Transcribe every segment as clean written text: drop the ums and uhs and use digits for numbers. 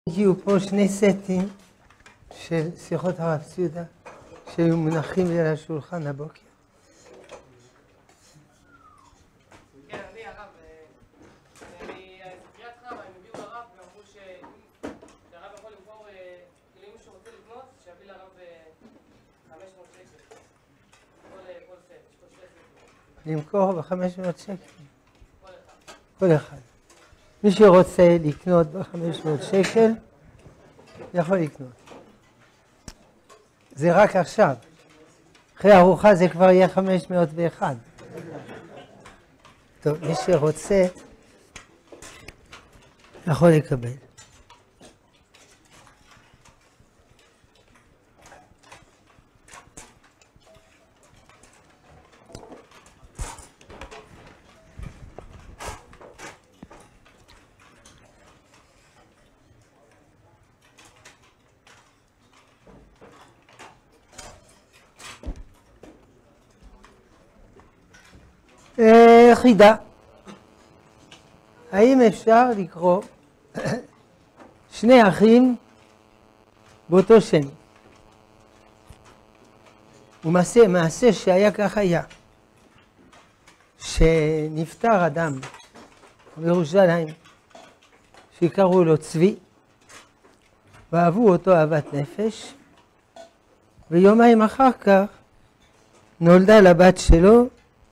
הגיעו פה שני סטים של שיחות הרב ציודה שהיו מונחים לי על השולחן הבוקר. כן, אני הרב, ספריית חם, הם הביאו לרב ואמרו שהרב יכול למכור, כאילו אם מישהו רוצה לקנות, שיביא לרב 500 שקל. כל סט, יש פה שתי סטים. למכור ב-500 שקל. כל אחד. כל אחד. מי שרוצה לקנות ב-500 שקל, יכול לקנות. זה רק עכשיו. אחרי ארוחה זה כבר יהיה 501. טוב, מי שרוצה, יכול לקבל. חידה. האם אפשר לקרוא שני אחים באותו שם? ומעשה שהיה כך היה. שנפטר אדם בירושלים שקראו לו צבי, ואהבו אותו אהבת נפש, ויומיים אחר כך נולדה לבת שלו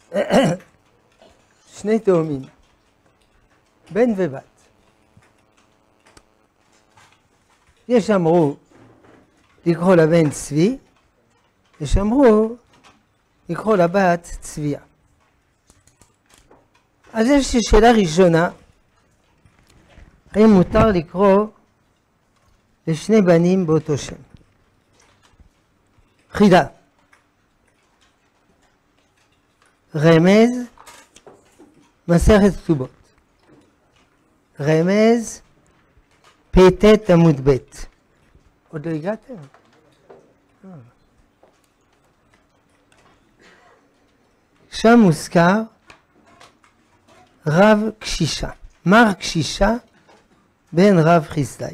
שני תאומים, בן ובת. יש אמרו לקרוא לבן צבי, יש אמרו לקרוא לבת צביה. אז יש שאלה ראשונה, האם מותר לקרוא לשני בנים באותו שם? חידה. רמז, מסכת כתובות. רמז, פ"ט עמוד ב'. עוד לא הגעתם? שם מוזכר רב קשישה, מר קשישה בן רב חסדאי.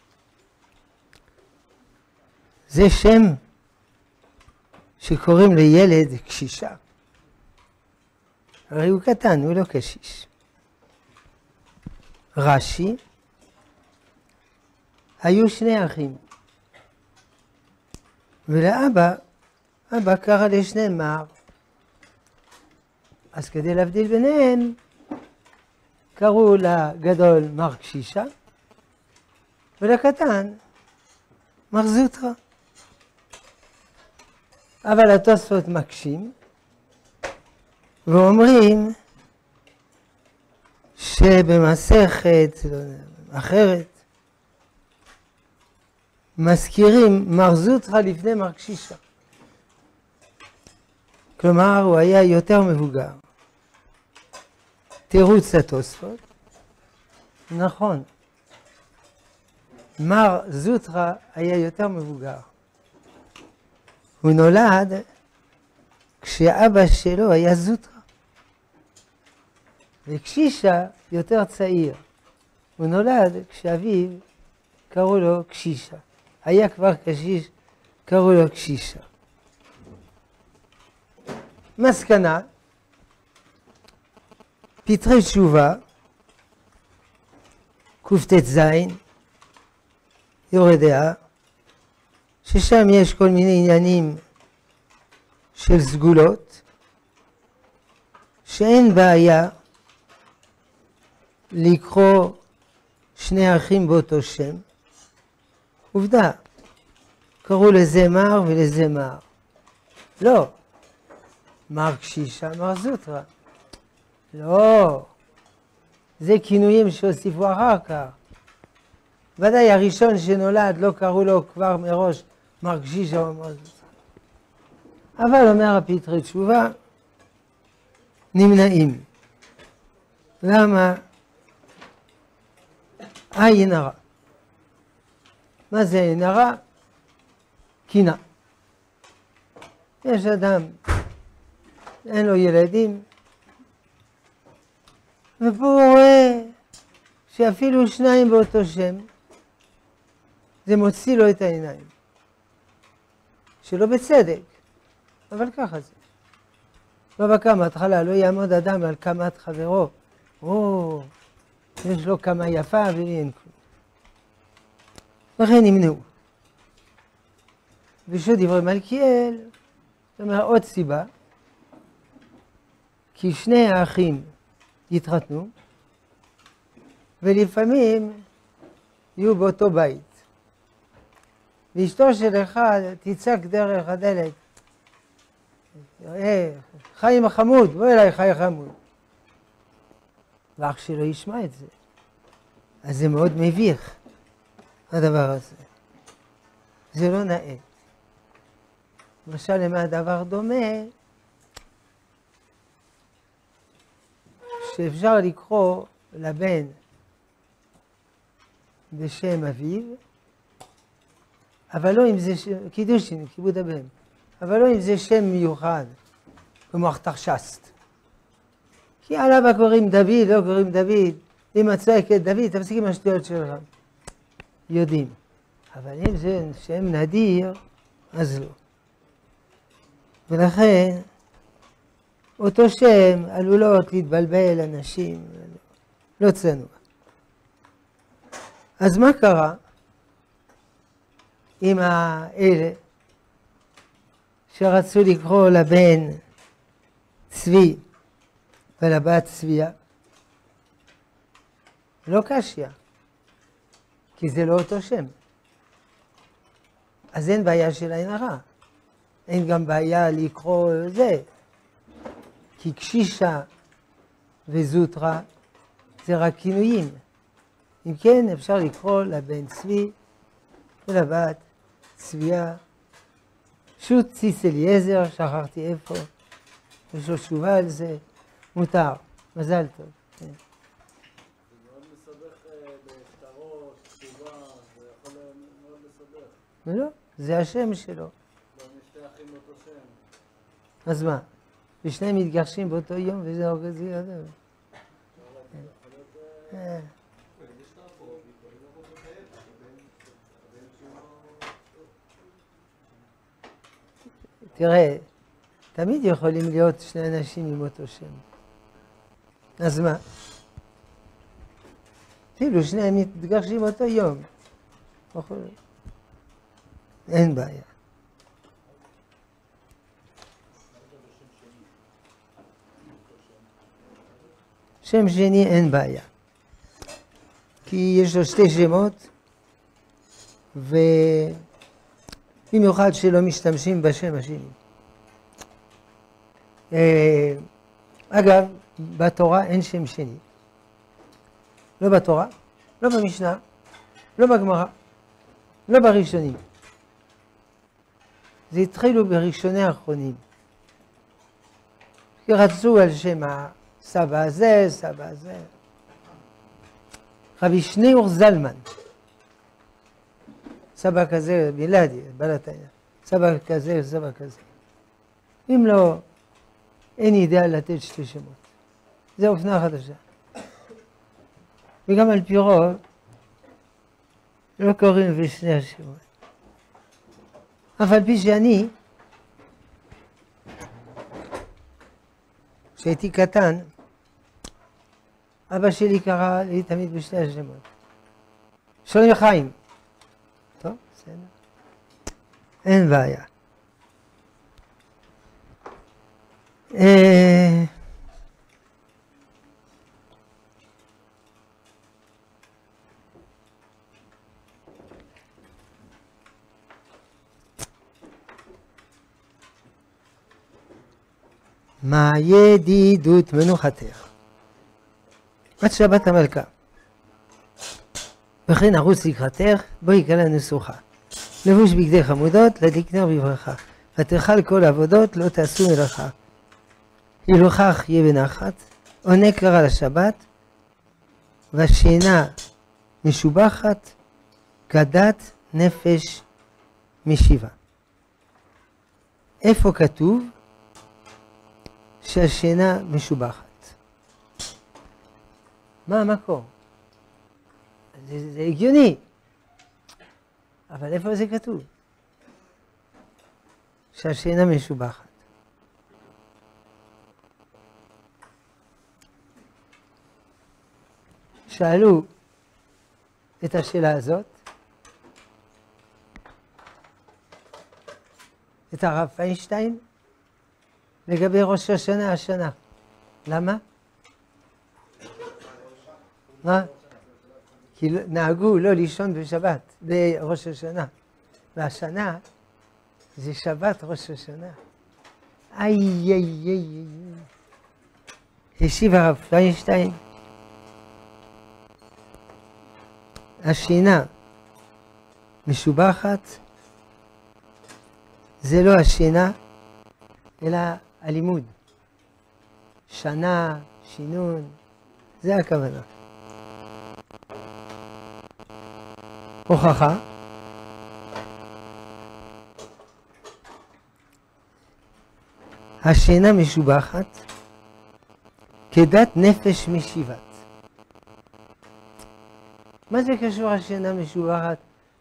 זה שם שקוראים לילד קשישה. הרי הוא קטן, הוא לא קשיש. רש"י, היו שני אחים. ולאבא, אבא קרא לשניהם מר. אז כדי להבדיל ביניהם, קראו לגדול מר קשישה, ולקטן מר זוטרא. אבל התוספות מקשים, ואומרים שבמסכת אחרת מזכירים מר זוטרא לפני מר קשישה. כלומר, הוא היה יותר מבוגר. תירוץ התוספות. נכון. מר זוטרא היה יותר מבוגר. הוא נולד כשאבא שלו היה זוטרא. וקשישה יותר צעיר. הוא נולד כשאביו קראו לו קשישה. היה כבר קשיש, קראו לו קשישה. מסקנה, פתרי תשובה, קט"ז, יורה דעה, ששם יש כל מיני עניינים של סגולות, שאין בעיה לקרוא שני אחים באותו שם. עובדה, קראו לזה מר ולזה מר. לא, מר קשישה, מר זוטרא. לא, זה כינויים שהוסיפו אחר כך. ודאי הראשון שנולד לא קראו לו כבר מראש מר קשישה או מר זוטרא. אבל אומר הפתרי תשובה, נמנעים. למה? עין הרע. מה זה עין הרע? קינה. יש אדם, אין לו ילדים, ופה הוא רואה שאפילו שניים באותו שם, זה מוציא לו את העיניים. שלא בצדק, אבל ככה זה. לא בקם, התחלה, לא יעמוד אדם על קמת חברו. או, יש לו קמה יפה ולי אין כלום. לכן נמנעו. ושוב דברי מלכיאל, זאת אומרת עוד סיבה, כי שני האחים יתחתנו, ולפעמים יהיו באותו בית. ואשתו של אחד תצעק דרך הדלת, חיים החמוד, בוא אליי חי החמוד. ואח שלו ישמע את זה. אז זה מאוד מביך, הדבר הזה. זה לא נאה. למשל, למה הדבר דומה? שאפשר לקרוא לבן בשם אביו, אבל לא אם זה קידושין, כיבוד הבן, אבל לא אם זה שם מיוחד, כמו תחשסת. כי עליו קוראים דוד, לא קוראים דוד, אם מצא את דוד, תפסיק עם השטויות שלך. יודעים. אבל אם זה שם נדיר, אז לא. ולכן, אותו שם עלולות להתבלבל אנשים, לא צנוע. אז מה קרה עם האלה שרצו לקרוא לבן צבי ולבת צביה? לא קשיא, כי זה לא אותו שם. אז אין בעיה של עין הרע. אין גם בעיה לקרוא זה. כי קשישה וזוטרה זה רק כינויים. אם כן, אפשר לקרוא לבן צבי ולבת צביה. שוט ציס אליעזר, שכחתי איפה. יש לו תשובה על זה. מותר. מזל טוב. כן. זה מאוד מסבך בשטרות, כתובה, זה יכול מאוד לסבך. לא, זה השם שלו. גם יש שתי אחים באותו שם. אז מה? ושניהם מתגרשים באותו יום וזה הורגז ילדים. תראה, תמיד יכולים להיות שני אנשים עם אותו שם. אז מה? אפילו שניהם מתגרשים באותו יום. אין בעיה. שם שני אין בעיה. כי יש לו שתי שמות, ובמיוחד שלא משתמשים בשם השני. אגב, בתורה אין שם שני. לא בתורה, לא במשנה, לא בגמרא, לא בראשונים. זה התחילו בראשוני האחרונים. כי רצו על שם הסבא הזה, סבא הזה. רבי שניאור זלמן, סבא כזה, בלעדי, בלתניא, סבא כזה, סבא כזה. אם לא, אין אידאה לתת שתי שמות. זה אופנה חדשה. וגם על פי רוב, לא קוראים בשני השמות. אף על פי שאני, כשהייתי קטן, אבא שלי קרא לי תמיד בשני השמות. שלום חיים. טוב, בסדר. אין בעיה. מה ידידות מנוחתך? עד שבת המלכה. וכן ארוץ לקראתך, בואי קלה נסוכה. לבוש בגדי חמודות, לדקנר בברכה. ותאכל כל עבודות, לא תעשו מלאכה. הילוכך יהיה בנחת, עונה קרא לשבת, והשינה משובחת, כדת נפש משיבה. איפה כתוב שהשינה משובחת? מה המקור? זה הגיוני. אבל איפה זה כתוב? שהשינה משובחת. שאלו את השאלה הזאת את הרב פיינשטיין לגבי ראש השנה השנה. למה? מה? כי נהגו לא לישון בשבת, בראש השנה. והשנה זה שבת ראש השנה. איי. השיב הרב פיינשטיין, השינה משובחת, זה לא השינה, אלא הלימוד. שנה, שינון, זה הכוונה. הוכחה. השינה משובחת כדת נפש משיבת. מה זה קשור השינה משובחת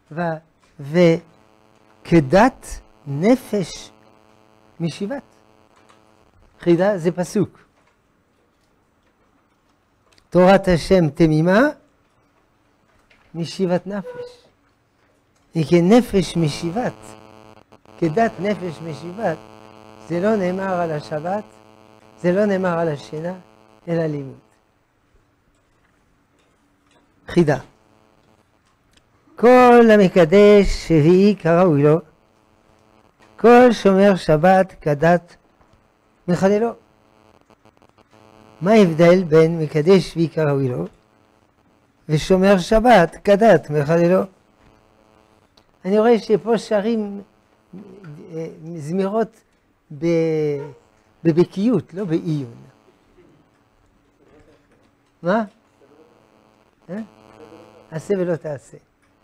וכדת נפש משיבת? חידה זה פסוק. תורת השם תמימה משיבת נפש. כנפש משיבת, כדת נפש משיבת, זה לא נאמר על השבת, זה לא נאמר על השינה, אלא לימוד. חידה. כל המקדש שביעי כראוי לו, כל שומר שבת כדת מחללו. מה ההבדל בין מקדש שביעי כראוי לו ושומר שבת כדת מחללו? אני רואה שפה שרים זמירות בבקיות, לא בעיון. מה? עשה ולא תעשה.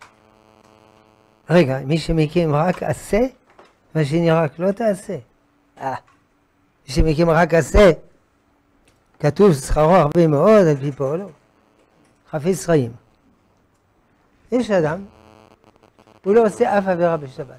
רגע, מי שמקים רק עשה, והשני רק לא תעשה. מי שמקים רק עשה, כתוב שכרו הרבה מאוד על פי פועלו. חפץ חיים. יש אדם, הוא לא עושה אף עבירה בשבת.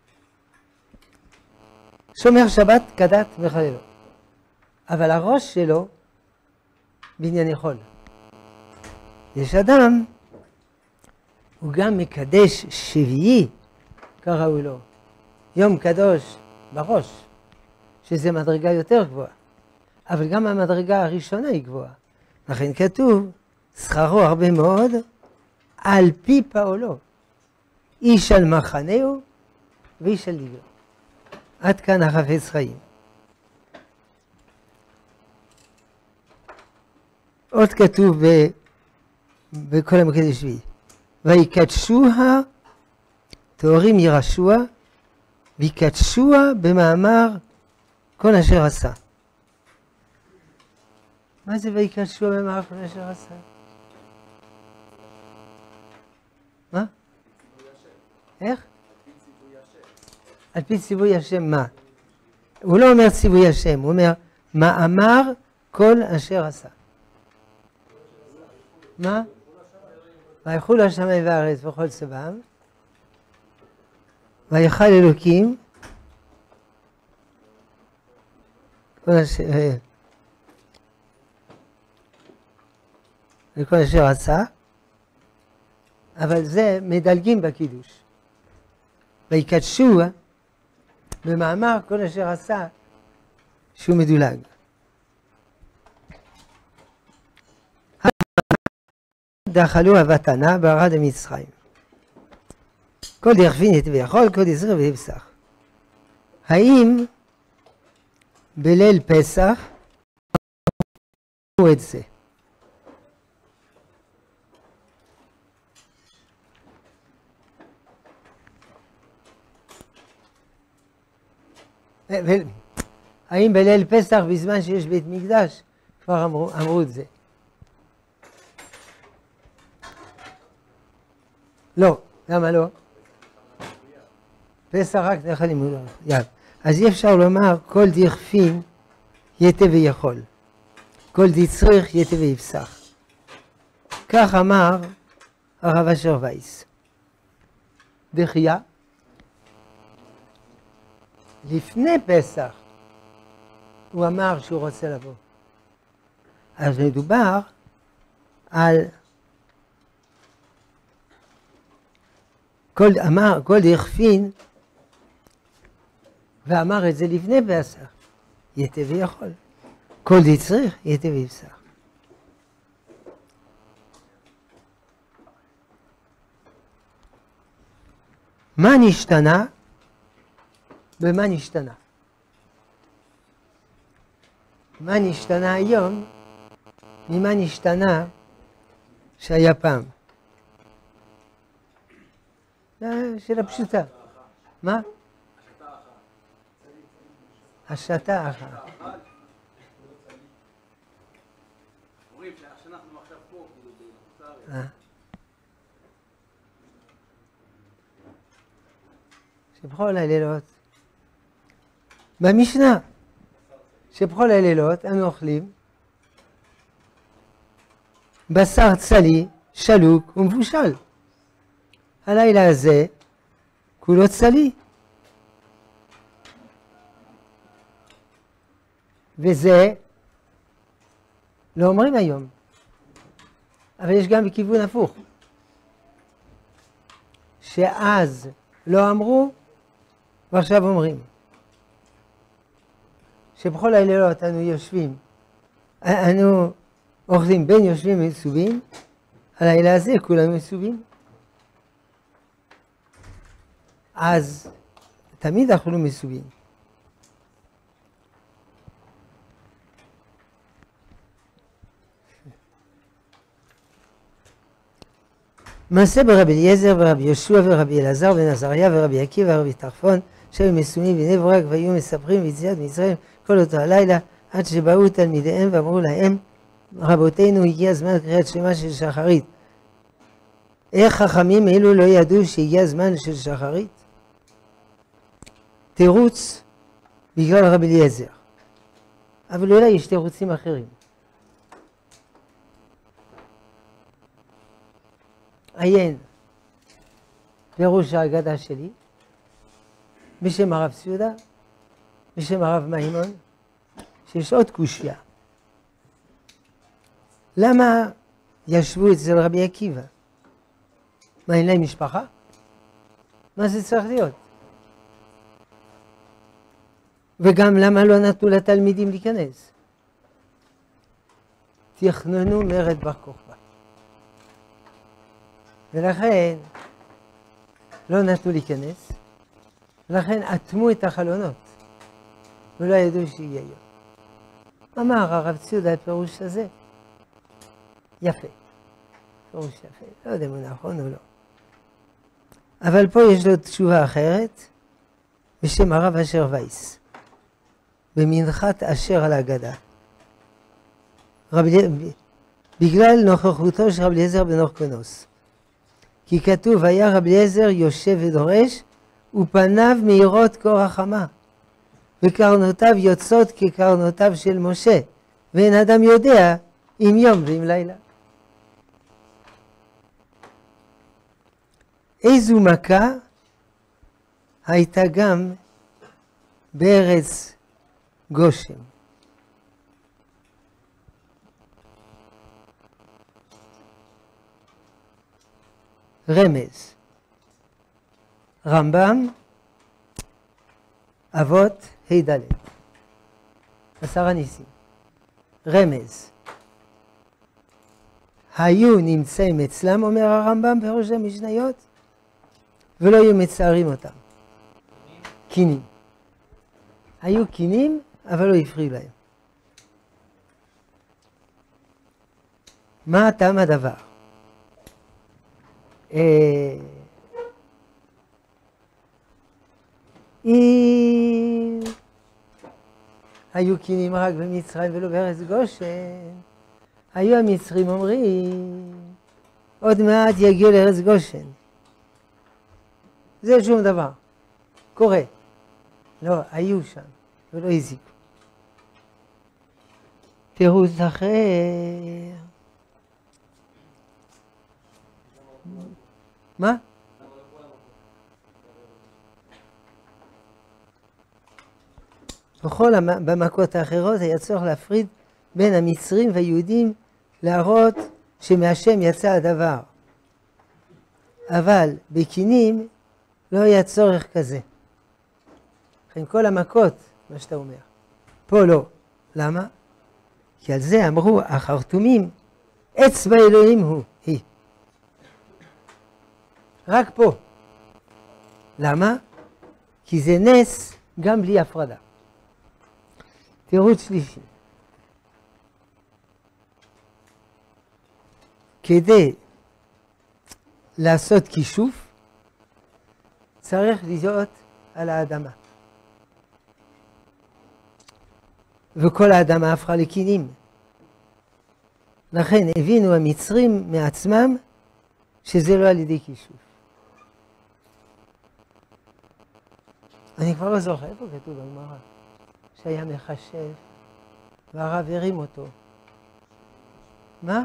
שומר שבת כדת מחללו. אבל הראש שלו בענייני חול. יש אדם, הוא גם מקדש שביעי, כראוי לו. יום קדוש בראש, שזה מדרגה יותר גבוהה. אבל גם המדרגה הראשונה היא גבוהה. לכן כתוב, שכרו הרבה מאוד, על פי פעולו. איש על מחנהו ואיש על דגלו. עד כאן החפץ חיים. עוד כתוב בכל המקדש שביעי. ויקדשוה, תאורים ירשוה, ויקדשוה במאמר כל אשר עשה. מה זה ויקדשוה במאמר כל אשר עשה? מה? איך? על פי ציווי השם מה? הוא לא אומר ציווי השם, הוא אומר מאמר כל אשר עשה. מה? ויחול השמיים והארץ וכל צבאם, ויכל אלוקים וכל אשר עשה, אבל זה מדלגים בקידוש. ויקדשו במאמר כל אשר עשה, שהוא מדולג. דחלו הבתנה בערד המצרים. כל דרפין יתה ויכול, כל דזריר ויפסח. האם בליל פסח הוא את זה? האם בליל פסח בזמן שיש בית מקדש כבר אמרו את זה? לא, למה לא? פסח רק דרך הלימוד. אז אי אפשר לומר כל דכפין יתה ויכול, כל דצריך יתה ויפסח. כך אמר הרב אשר וייס. דחייה. לפני פסח הוא אמר שהוא רוצה לבוא. אז מדובר על כל דכפין, ואמר את זה לפני פסח, יתה ויכול. כל דצריך יתה ויפסח. מה נשתנה? ומה נשתנה? מה נשתנה היום? ממה נשתנה שהיה פעם? שאלה פשוטה. מה? השתה אחת. אומרים שאנחנו עכשיו פה, כאילו, שבכל הלילות, במשנה, שבכל הלילות אנו אוכלים בשר צלי, שלוק ומבושל. הלילה הזה כולו צלי. וזה לא אומרים היום, אבל יש גם בכיוון הפוך. שאז לא אמרו ועכשיו אומרים. שבכל הלילות אנו יושבים, אנו אוכלים בין יושבים ומסובים, הלילה הזה כולם מסובים. אז תמיד אכלו מסובים. מעשה ברבי אליעזר ורבי יהושע ורבי אלעזר בן עזריה ורבי עקיבא ורבי טרפון שהיו מסומים בני ברק והיו מספרים ביציאת מצרים כל אותו הלילה עד שבאו תלמידיהם ואמרו להם רבותינו הגיע זמן קריאת שמע של שחרית. איך חכמים אלו לא ידעו שהגיע זמן של שחרית? תירוץ בגלל רבי אליעזר, אבל אולי יש תירוצים אחרים. עיין פירוש ההגדה שלי בשם הרב ציודה, בשם הרב מימון, שיש עוד קושיה. למה ישבו אצל רבי עקיבא? מה, אין להם משפחה? מה זה צריך להיות? וגם למה לא נתנו לתלמידים להיכנס? תכננו מרד בר כוכבא. ולכן לא נתנו להיכנס, ולכן אטמו את החלונות, ולא ידעו שיהיה יום. אמר הרב ציודה הפירוש הזה, יפה, פירוש יפה, לא יודע אם הוא נכון או לא. אבל פה יש לו תשובה אחרת, בשם הרב אשר וייס, במנחת אשר על ההגדה. בגלל נוכחותו של רבי אליעזר בן הורקנוס. כי כתוב, היה רבי אליעזר יושב ודורש, ופניו מאירות כאור החמה, וקרנותיו יוצאות כקרנותיו של משה, ואין אדם יודע אם יום ואם לילה. איזו מכה הייתה גם בארץ גושן. רמז, רמב"ם, אבות, ה' 10 ניסים. רמז, היו נמצאים אצלם, אומר הרמב"ם בראש המשניות, ולא היו מצערים אותם. קינים. היו קינים, אבל לא הפריעו להם. מה טעם הדבר? אם היו קינים רק במצרים ולא בארץ גושן, היו המצרים אומרים, עוד מעט יגיעו לארץ גושן. זה שום דבר. קורה. לא, היו שם ולא הזיקו. תירוץ אחר. מה? במכות האחרות היה צורך להפריד בין המצרים והיהודים, להראות שמהשם יצא הדבר. אבל בקינים לא היה צורך כזה. לכן כל המכות, מה שאתה אומר. פה לא. למה? כי על זה אמרו החרטומים, אצבע אלוהים היא. רק פה. למה? כי זה נס גם בלי הפרדה. תירוץ שלישי. כדי לעשות כישוף, צריך להיות על האדמה. וכל האדמה הפכה לקינים. לכן הבינו המצרים מעצמם שזה לא על ידי כישוף. אני כבר לא זוכר, איפה כתוב בגמרא? שהיה מחשב והרב הרים אותו. מה?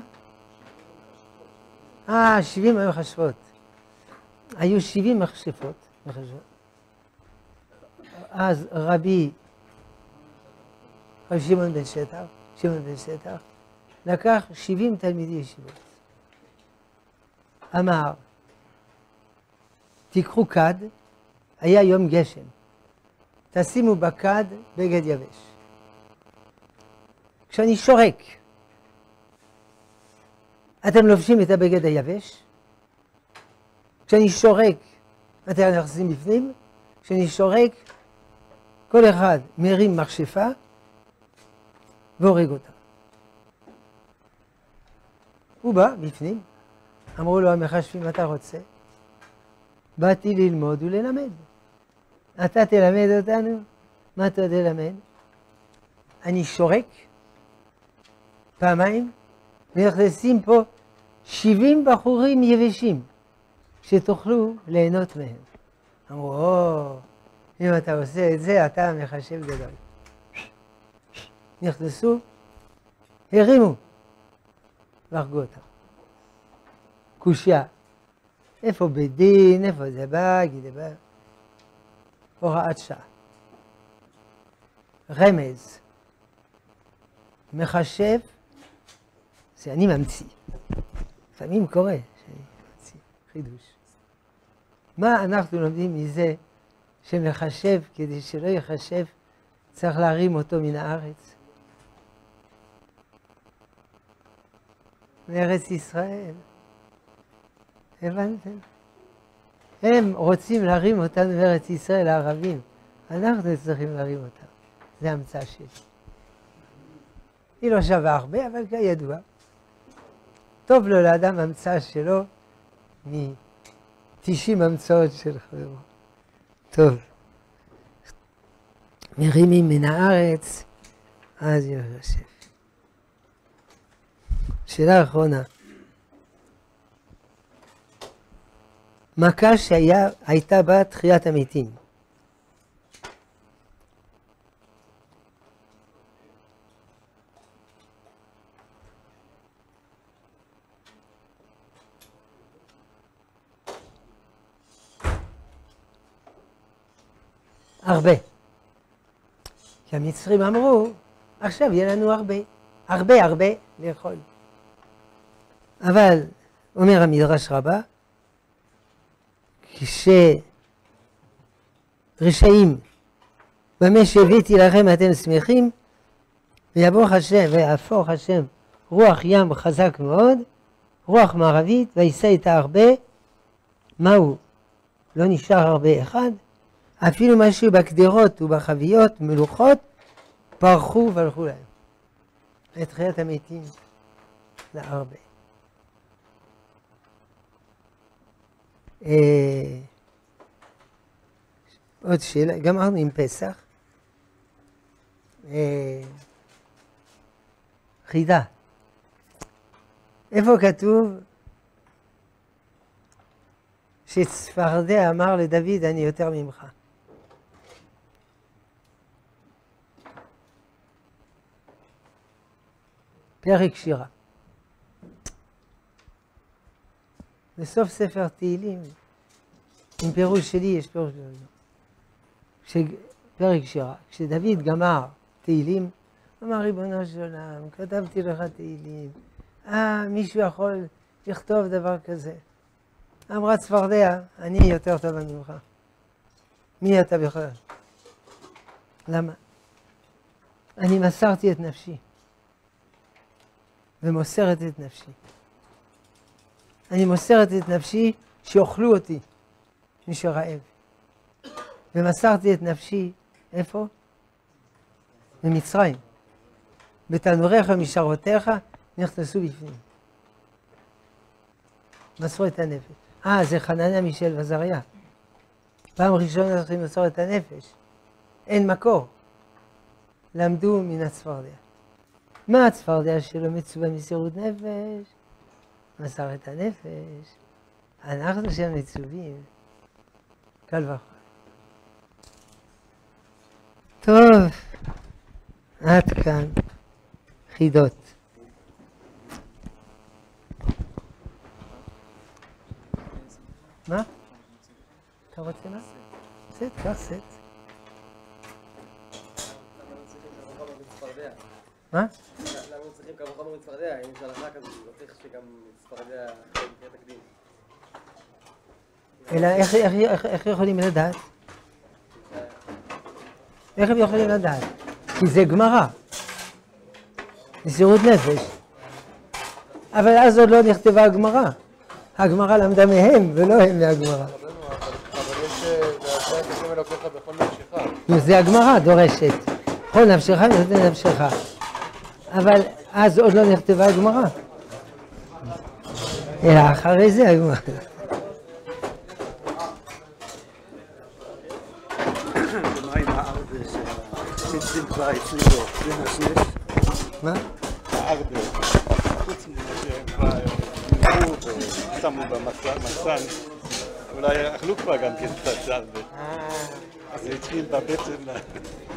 70 היו מחשבות. היו 70 מכשפות. אז רבי שמעון בן שטח, לקח 70 תלמידי ישיבות. אמר, תיקחו כד, היה יום גשם, תשימו בכד בגד יבש. כשאני שורק, אתם לובשים את הבגד היבש? כשאני שורק, אתם נכנסים בפנים? כשאני שורק, כל אחד מרים מכשפה והורג אותה. הוא בא בפנים, אמרו לו המחשבים, אתה רוצה? באתי ללמוד וללמד. אתה תלמד אותנו? מה אתה תלמד? אני שורק פעמיים, ונכנסים פה 70 בחורים יבשים, שתוכלו ליהנות מהם. אמרו, אם אתה עושה את זה, אתה מחשב גדול. נכנסו, הרימו, והרגו אותם. קושיה. איפה בדין, איפה זה בא, גידה בא. הוראת שעה. רמז. מחשב, זה אני ממציא. לפעמים קורה שאני ממציא חידוש. מה אנחנו לומדים מזה שמחשב, כדי שלא יחשב, צריך להרים אותו מן הארץ? מארץ ישראל. הבנתם? הם רוצים להרים אותנו מארץ ישראל, הערבים. אנחנו צריכים להרים אותם. זה המצאה שלי. היא לא שווה הרבה, אבל כידוע. טוב לו לאדם המצאה שלו מ-90 המצאות של חברו. טוב. מרימים מן הארץ, אז יושב. שאלה אחרונה. מכה שהייתה בה תחיית המתים. הרבה. כי המצרים אמרו, עכשיו יהיה לנו הרבה לאכול. אבל, אומר המדרש רבה, כשרשעים, במה שהבאתי לכם אתם שמחים, ויהפוך השם רוח ים חזק מאוד, רוח מערבית, וישא איתה הרבה, מהו? לא נשאר הרבה אחד, אפילו משהו בקדרות ובחביות, מלוכות, פרחו והלכו להם. את תחיית המתים להרבה. עוד שאלה, גמרנו עם פסח. חידה. איפה כתוב שצפרדע אמר לדוד, אני יותר ממך? פרק שירה. בסוף ספר תהילים, עם פירוש שלי יש פירוש גדול. פרק שירה. כשדוד גמר תהילים, אמר ריבונו של עולם, כתבתי לך תהילים. מישהו יכול לכתוב דבר כזה. אמרה צפרדע, אני יותר טובה ממך. מי אתה בכלל? למה? אני מסרתי את נפשי. ומוסרת את נפשי. אני מוסרת את נפשי שיאכלו אותי, מי שרעב. ומסרתי את נפשי, איפה? במצרים. בתנוריך ומשערותיך נכנסו בפנים. מסרו את הנפש. זה חנניה מישאל ועזריה. פעם ראשונה צריכים למסור את הנפש. אין מקור. למדו מן הצפרדע. מה הצפרדע שלו מצווה מסירות נפש? מסר את הנפש. אנחנו שם מצווים. קל וחומר. טוב, עד כאן חידות. מה? אתה רוצה מה? סט, קח סט. מה? למה לא צריכים כמה חומר מצפרדע? אם יש הלכה כזאת, לא צריך שגם צפרדע יקרה תקדים. אלא איך יכולים לדעת? איך הם יכולים לדעת? כי זה גמרא. מסירות נפש. אבל אז עוד לא נכתבה הגמרא. הגמרא למדה מהם ולא הם מהגמרא. אבל יש ועשה את השם אלוקיך בכל נפשך. זה הגמרא דורשת. כל נפשך ונותן נפשך. אבל אז עוד לא נכתבה הגמרא. אלא אחרי זה הגמרא. ומה עם הארבה שהצדים כבר הצליחו? זה נשנש? מה? הארבה. חוץ ממה שהם כבר נמרו ושמו במסן, אולי אכלו כבר גם כן קצת הרבה. אז זה התחיל בבטן.